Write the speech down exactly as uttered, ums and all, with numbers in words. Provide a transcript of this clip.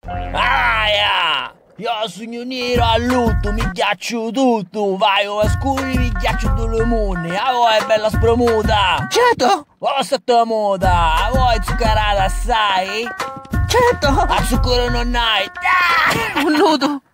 Aia! Io sogno nero a lutto, mi ghiaccio tutto, vai a scuri, mi ghiaccio tutto il mondo, a voi è bella spremuta! Certo! Oh, sotto moda, a voi zuccherata, sai? Certo! A zucchero non hai! Ah! Un nudo!